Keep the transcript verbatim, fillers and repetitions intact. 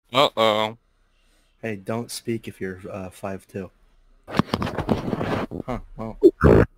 Uh-oh. Hey, don't speak if you're uh, five two. Huh, well.